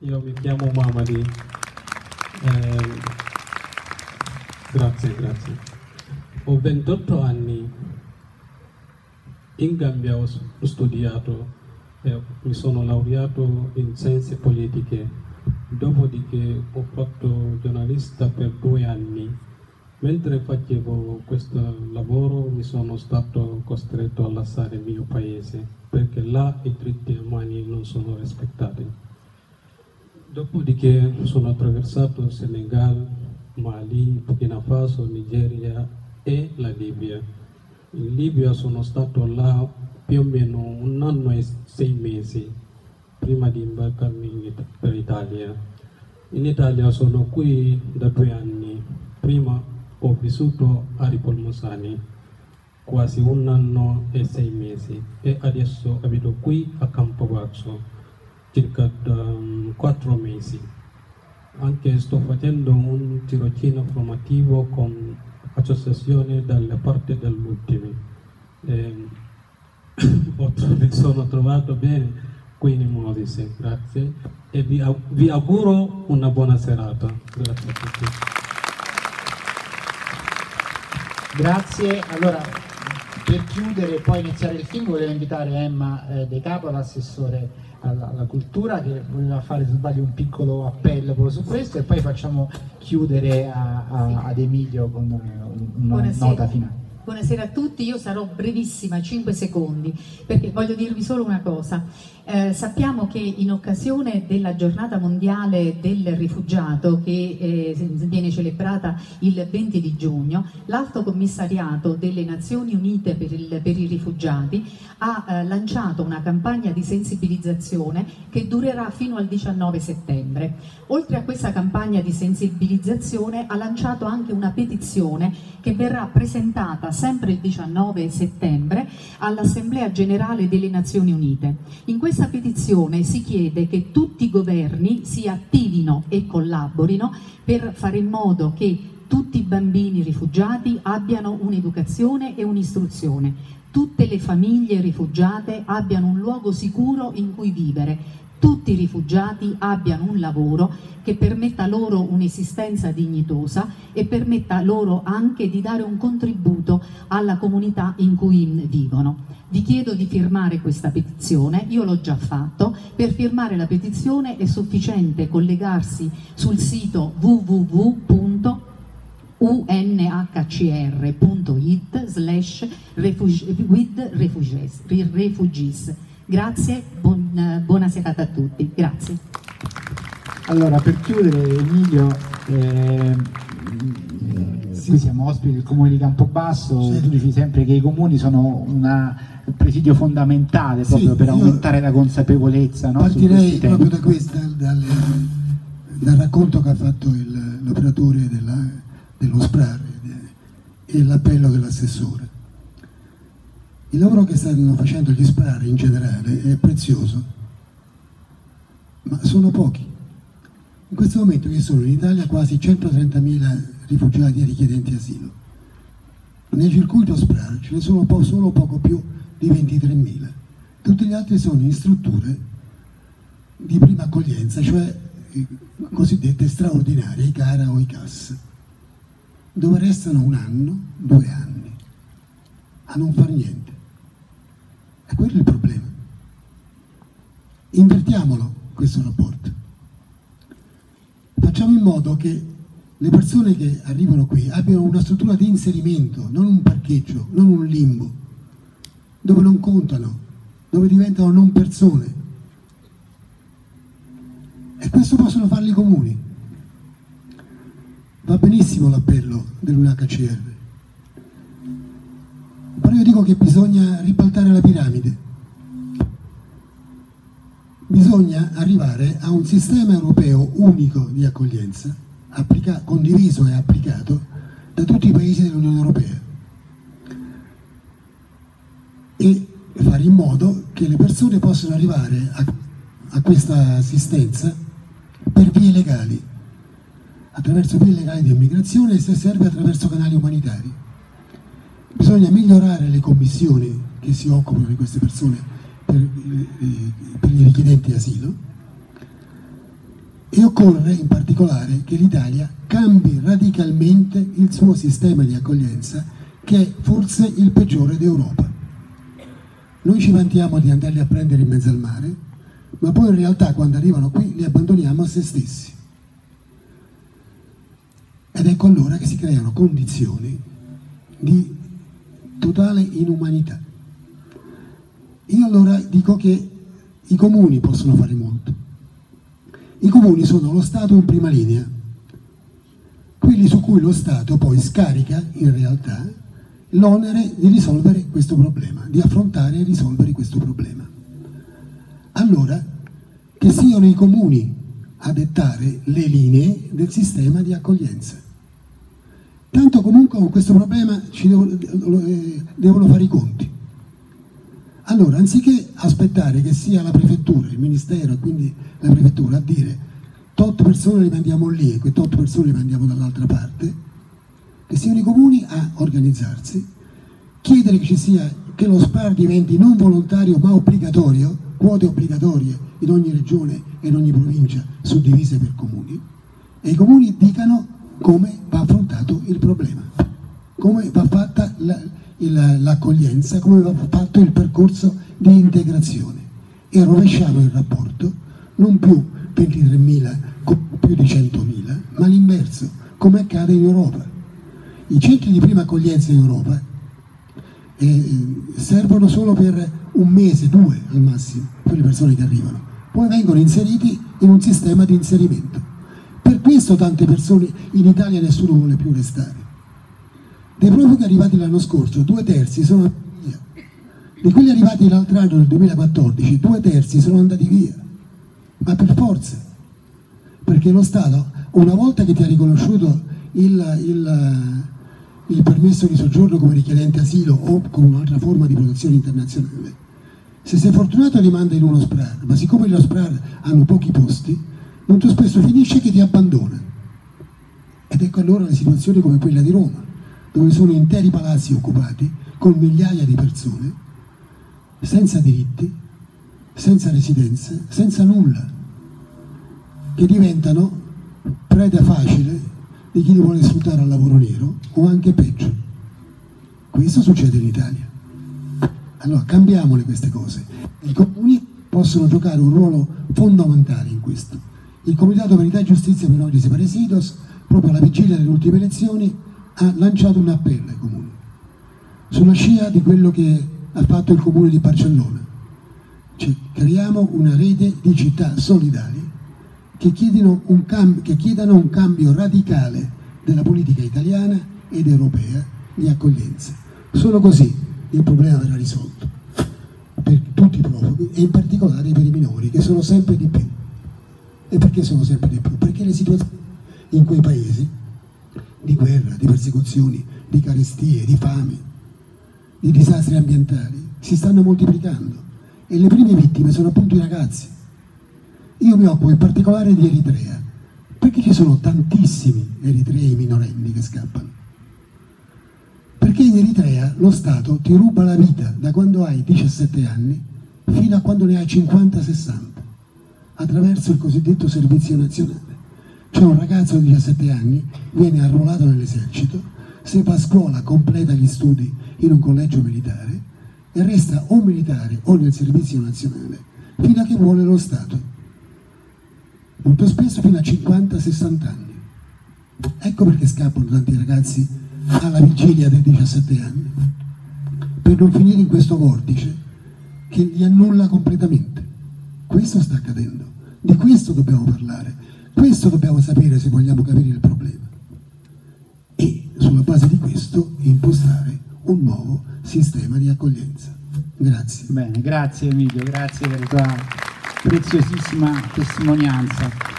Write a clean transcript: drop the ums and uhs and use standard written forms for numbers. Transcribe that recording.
io mi chiamo Mamadi. Grazie. Ho 28 anni. In Gambia ho studiato, mi sono laureato in scienze politiche, dopodiché ho fatto giornalista per 2 anni. Mentre facevo questo lavoro mi sono stato costretto a lasciare il mio paese, perché là i diritti umani non sono rispettati. Dopodiché sono attraversato Senegal, Mali, Burkina Faso, Nigeria e la Libia. In Libia sono stato là più o meno 1 anno e 6 mesi prima di imbarcarmi per Italia. In Italia sono qui da 2 anni. Prima ho vissuto a Ripolmusani quasi 1 anno e 6 mesi e adesso abito qui a Campobasso circa 4 mesi. Anche sto facendo un tirocinio formativo con associazione dalle parti dell'ultimo. Mi sono trovato bene qui in Molise, grazie, e vi auguro una buona serata. Grazie a tutti. Grazie. Allora, per chiudere e poi iniziare il film, volevo invitare Emma De Capo, l'assessore alla cultura, che voleva fare, se sbaglio, un piccolo appello proprio su questo, e poi facciamo chiudere ad Emilio con una nota finale. Buonasera a tutti, io sarò brevissima, 5 secondi, perché voglio dirvi solo una cosa. Sappiamo che in occasione della giornata mondiale del rifugiato, che viene celebrata il 20 di giugno, l'Alto Commissariato delle Nazioni Unite per i rifugiati ha lanciato una campagna di sensibilizzazione che durerà fino al 19 settembre. Oltre a questa campagna di sensibilizzazione ha lanciato anche una petizione che verrà presentata sempre il 19 settembre all'Assemblea Generale delle Nazioni Unite. In questa petizione si chiede che tutti i governi si attivino e collaborino per fare in modo che tutti i bambini rifugiati abbiano un'educazione e un'istruzione, tutte le famiglie rifugiate abbiano un luogo sicuro in cui vivere, tutti i rifugiati abbiano un lavoro che permetta loro un'esistenza dignitosa e permetta loro anche di dare un contributo alla comunità in cui vivono. Vi chiedo di firmare questa petizione, io l'ho già fatto. Per firmare la petizione è sufficiente collegarsi sul sito www.unhcr.it/refugees. Grazie, buona serata a tutti. Grazie. Allora, per chiudere, Emilio, qui siamo ospiti del comune di Campobasso, tu dici sempre che i comuni sono un presidio fondamentale proprio per aumentare la consapevolezza, no? Partirei proprio da questo, dal racconto che ha fatto l'operatore dello SPRAR e l'appello dell'assessore. Il lavoro che stanno facendo gli SPRAR in generale è prezioso, ma sono pochi. In questo momento ci sono in Italia quasi 130.000 rifugiati e richiedenti asilo. Nel circuito SPRAR ce ne sono solo poco più di 23.000. Tutti gli altri sono in strutture di prima accoglienza, cioè cosiddette straordinarie, i CARA o i CAS, dove restano 1 anno, 2 anni, a non far niente. E quello è il problema. Invertiamolo questo rapporto. Facciamo in modo che le persone che arrivano qui abbiano una struttura di inserimento, non un parcheggio, non un limbo, dove non contano, dove diventano non persone. E questo possono farli i comuni. Va benissimo l'appello dell'UNHCR, però io dico che bisogna ribaltare la piramide. Bisogna arrivare a un sistema europeo unico di accoglienza, condiviso e applicato da tutti i paesi dell'Unione Europea, e fare in modo che le persone possano arrivare a questa assistenza per vie legali, attraverso vie legali di immigrazione e, se serve, attraverso canali umanitari. Bisogna migliorare le commissioni che si occupano di queste persone per i richiedenti asilo, E occorre in particolare che l'Italia cambi radicalmente il suo sistema di accoglienza, che è forse il peggiore d'Europa. Noi ci vantiamo di andarli a prendere in mezzo al mare, ma poi in realtà quando arrivano qui li abbandoniamo a se stessi. Ed ecco allora che si creano condizioni di totale inumanità. Io allora dico che i comuni possono fare molto. I comuni sono lo Stato in prima linea, quelli su cui lo Stato poi scarica in realtà l'onere di risolvere questo problema, di affrontare e risolvere questo problema. Allora, che siano i comuni a dettare le linee del sistema di accoglienza. Tanto comunque con questo problema devono fare i conti. Allora, anziché aspettare che sia la prefettura, il ministero e quindi la prefettura a dire tot persone le mandiamo lì e quelle tot persone le mandiamo dall'altra parte, che siano i comuni a organizzarsi, chiedere che lo SPRAR diventi non volontario ma obbligatorio, quote obbligatorie in ogni regione e in ogni provincia suddivise per comuni, e i comuni dicano come va affrontato il problema, come va fatta l'accoglienza, come va fatto il percorso di integrazione, e rovesciamo il rapporto, non più 23.000 con più di 100.000, ma l'inverso, come accade in Europa. I centri di prima accoglienza in Europa servono solo per un mese, 2 al massimo, per le persone che arrivano, poi vengono inseriti in un sistema di inserimento. Per questo tante persone in Italia nessuno vuole più restare. Dei profughi arrivati l'anno scorso, 2/3 sono andati via. Di quelli arrivati l'altro anno, nel 2014, 2/3 sono andati via. Ma per forza. Perché lo Stato, una volta che ti ha riconosciuto il permesso di soggiorno come richiedente asilo o con un'altra forma di protezione internazionale, se sei fortunato ti manda in uno SPRAR, ma siccome lo SPRAR hanno pochi posti, molto spesso finisce che ti abbandona. Ed ecco allora le situazioni come quella di Roma, dove sono interi palazzi occupati con migliaia di persone senza diritti, senza residenze, senza nulla, che diventano preda facile di chi li vuole sfruttare al lavoro nero o anche peggio. Questo succede in Italia. Allora cambiamole queste cose. I comuni possono giocare un ruolo fondamentale in questo. Il Comitato Verità e Giustizia per noi Desaparecidos, proprio alla vigilia delle ultime elezioni, ha lanciato un appello ai comuni, sulla scia di quello che ha fatto il comune di Barcellona. Cioè, creiamo una rete di città solidali che chiedano un cambio radicale della politica italiana ed europea di accoglienza. Solo così il problema verrà risolto per tutti i profughi e in particolare per i minori, che sono sempre di più. E perché sono sempre di più? Perché le situazioni in quei paesi di guerra, di persecuzioni, di carestie, di fame, di disastri ambientali si stanno moltiplicando e le prime vittime sono appunto i ragazzi. Io mi occupo in particolare di Eritrea, perché ci sono tantissimi eritrei minorenni che scappano. Perché in Eritrea lo Stato ti ruba la vita da quando hai 17 anni fino a quando ne hai 50-60, attraverso il cosiddetto servizio nazionale. Cioè un ragazzo di 17 anni viene arruolato nell'esercito, se va a scuola completa gli studi in un collegio militare e resta o militare o nel servizio nazionale fino a che vuole lo Stato. Molto spesso fino a 50-60 anni. Ecco perché scappano tanti ragazzi alla vigilia dei 17 anni, per non finire in questo vortice che li annulla completamente. Questo sta accadendo, di questo dobbiamo parlare, questo dobbiamo sapere se vogliamo capire il problema e sulla base di questo impostare un nuovo sistema di accoglienza. Grazie. Bene, grazie Emilio, grazie per la tua preziosissima testimonianza.